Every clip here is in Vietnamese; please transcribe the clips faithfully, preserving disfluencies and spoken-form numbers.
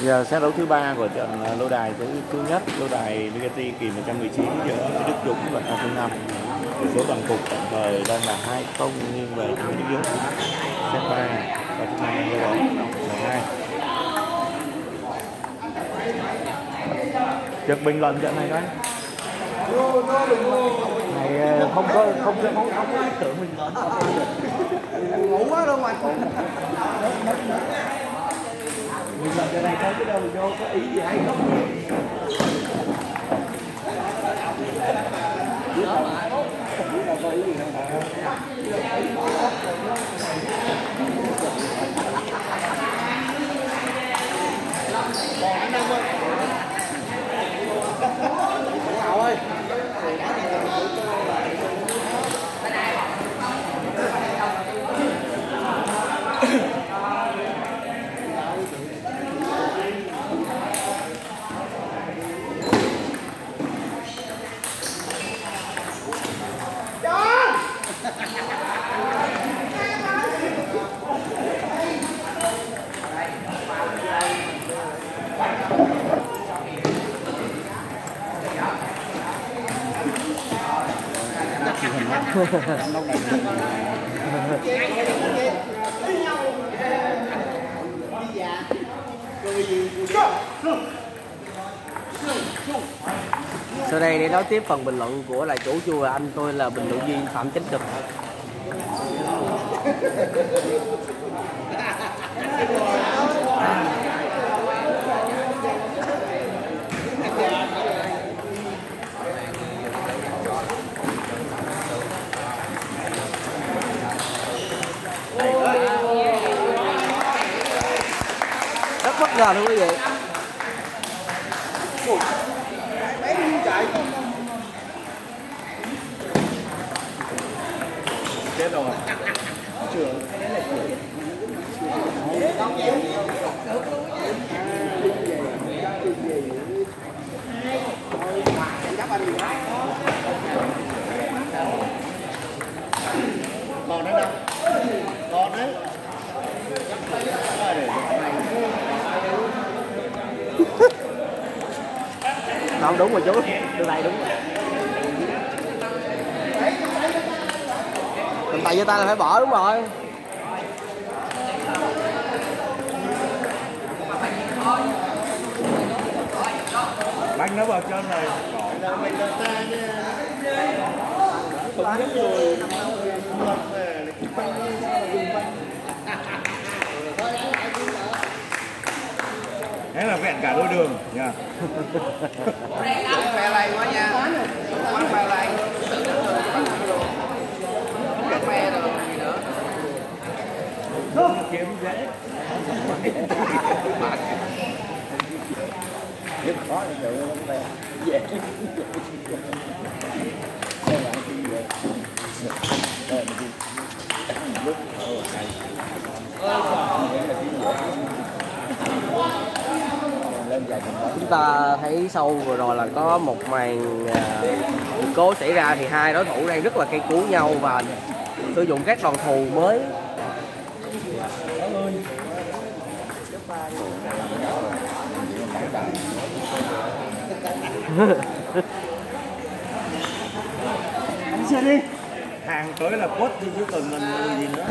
Giờ set đấu thứ ba của trận lâu đài thứ thứ nhất, lâu đài Bugatti kỳ một trăm mười chín giữa Đức Dũng và A không năm. Tỷ số toàn cục tạm thời đang là hai không nghiêng về phía Đức Dũng. Set ba và thứ năm như đó là hai. Được bình luận trận này đấy. Này không có không có không có ý tưởng bình luận. Ngủ quá đâu mà. Mình làm cái này thấy cái đâu vô có ý gì hay không? Ơi. Sau đây để nói tiếp phần bình luận của lại chủ chùa anh tôi là bình luận viên Phạm Chánh Trực. Rất bất ngờ luôn quý vị. Chết rồi. Trưởng. Còn đấy đâu? Còn đấy. Không đúng rồi chú, từ này đúng rồi. Cầm tay với tay là phải bỏ đúng rồi. Bánh nó vào chân này. Không nhất rồi. Thế là vẹn cả đôi đường nha. Khoe lại quá nha. Quán khoe lại. Cái khoe rồi gì nữa. Kiếm dễ. Rất khó để tự nó về. Dễ. Chúng ta thấy sau vừa rồi là có một màn sự cố xảy ra thì hai đối thủ đang rất là cây cú nhau và sử dụng các đòn thù mới. Anh xe đi. Hàng tới là quất đi chứ còn mình gì nữa.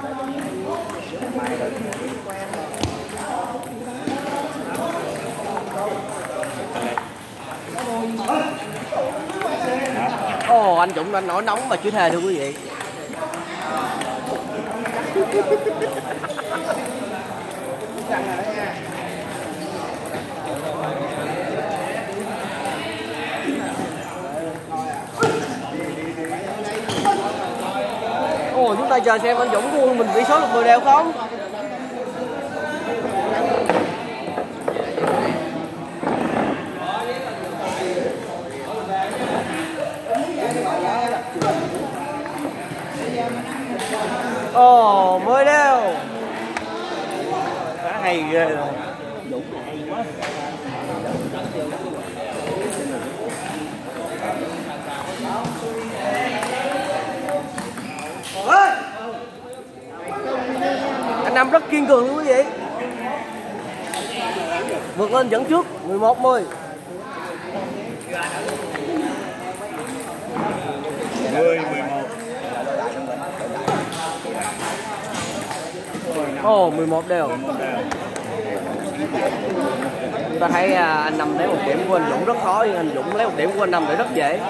Ồ, oh, anh Dũng anh nổi nóng mà chưa thề thưa quý vị. Ồ, oh, chúng ta chờ xem anh Dũng thua mình tỷ số được mười đều không? Ồ, oh, mới đều. Khá hay ghê rồi. Dũng hay quá. Anh Năm rất kiên cường luôn quý vị. vượt lên dẫn trước mười một mười. mười mười một. Ồ, oh, mười một đều. Chúng ta thấy à, anh Năm lấy một điểm của anh Dũng rất khó, nhưng anh Dũng lấy một điểm của anh Năm để rất dễ.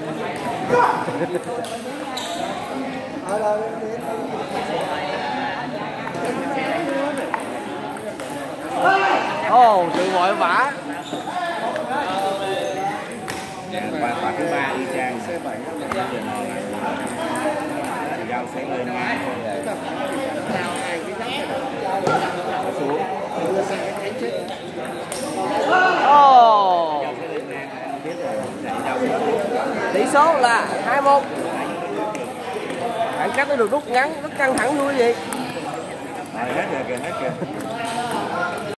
Ồ, oh, sự vội vã. Qua quả thứ ba y chang C bảy giao sẽ lên xuống. Ồ, tỷ số là hai một. Khoảng cách nó được rút ngắn, rất căng thẳng luôn quý vị. Hết rồi kìa, hết kìa.